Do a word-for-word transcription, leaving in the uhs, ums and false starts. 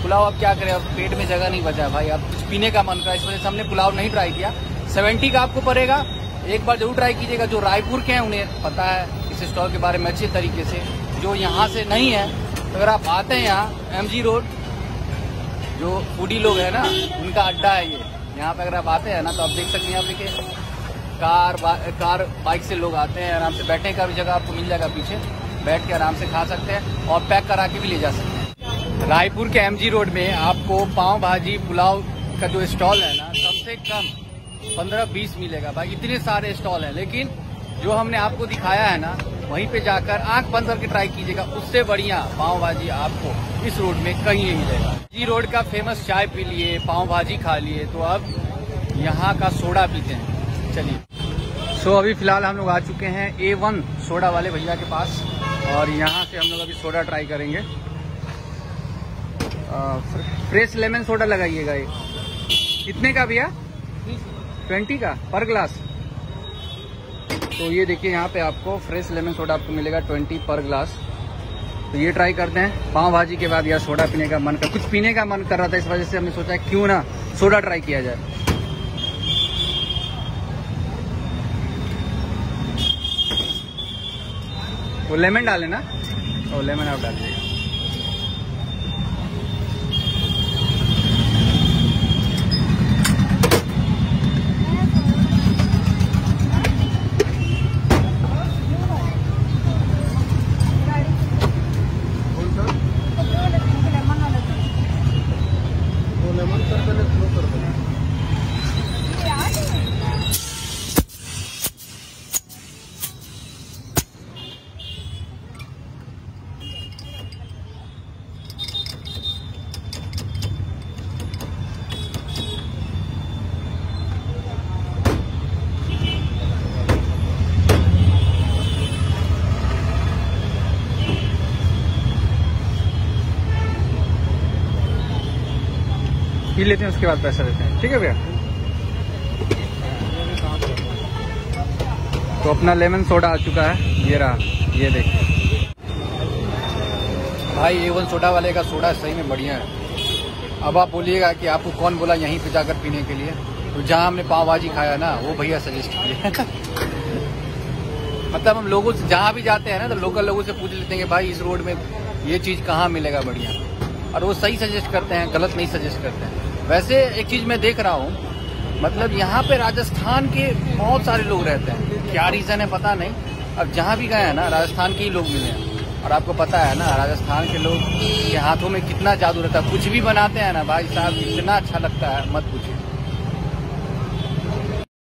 पुलाव अब क्या करें, अब पेट में जगह नहीं बचा भाई, अब कुछ पीने का मन करा, इस वजह से हमने पुलाव नहीं ट्राई किया। सेवेंटी का आपको पड़ेगा, एक बार जरूर ट्राई कीजिएगा। जो रायपुर के हैं उन्हें पता है इस स्टॉल के बारे में अच्छे तरीके से, जो यहाँ से नहीं है तो अगर आप आते हैं यहाँ एमजी रोड, जो फूडी लोग हैं ना उनका अड्डा है ये, यहाँ पे अगर आप आते हैं ना तो आप देख सकते हैं यहाँ पे कार बा, कार बाइक से लोग आते हैं, आराम से बैठने का भी जगह आपको मिल जाएगा, पीछे बैठ के आराम से खा सकते हैं और पैक करा के भी ले जा सकते हैं। रायपुर के एमजी रोड में आपको पाव भाजी पुलाव का जो स्टॉल है ना कम से कम पंद्रह बीस मिलेगा भाई, इतने सारे स्टॉल हैं, लेकिन जो हमने आपको दिखाया है ना वहीं पे जाकर आंख बंद करके ट्राई कीजिएगा, उससे बढ़िया पाव भाजी आपको इस रोड में कहीं नहीं मिलेगा। जी रोड का फेमस चाय पी लिए, पाव भाजी खा लिए, तो अब यहाँ का सोडा पीते हैं। चलिए, सो अभी फिलहाल हम लोग आ चुके हैं ए वन सोडा वाले भैया के पास और यहाँ से हम लोग अभी सोडा ट्राई करेंगे। आ, फ्रेश लेमन सोडा लगाइएगा। ये कितने का भैया? ट्वेंटी का पर ग्लास। तो ये देखिए यहाँ पे आपको फ्रेश लेमन सोडा आपको मिलेगा ट्वेंटी पर ग्लास। तो ये ट्राई करते हैं। पाव भाजी के बाद यार सोडा पीने का मन कर, कुछ पीने का मन कर रहा था, इस वजह से हमने सोचा क्यों ना सोडा ट्राई किया जाए। वो लेमन डाले ना, और लेमन आप डाल दीजिएगा। पी लेते हैं, उसके बाद पैसा देते हैं। ठीक है भैया। तो अपना लेमन सोडा आ चुका है, ये रहा, ये देखिए भाई। ए वन सोडा वाले का सोडा सही में बढ़िया है। अब आप बोलिएगा कि आपको कौन बोला यहीं पे जाकर पीने के लिए, तो जहाँ हमने पाव भाजी खाया ना वो भैया सजेस्ट किए। मतलब हम लोगों से जहाँ भी जाते हैं ना तो लोकल लोगों से पूछ लेते हैं कि भाई इस रोड में ये चीज़ कहाँ मिलेगा बढ़िया, और वो सही सजेस्ट करते हैं, गलत नहीं सजेस्ट करते हैं। वैसे एक चीज़ मैं देख रहा हूँ, मतलब यहाँ पे राजस्थान के बहुत सारे लोग रहते हैं, क्या रीज़न है पता नहीं। अब जहाँ भी गए हैं ना राजस्थान के ही लोग मिले हैं, और आपको पता है ना राजस्थान के लोग के हाथों में कितना जादू रहता है, कुछ भी बनाते हैं ना भाई साहब, इतना अच्छा लगता है मत पूछिए।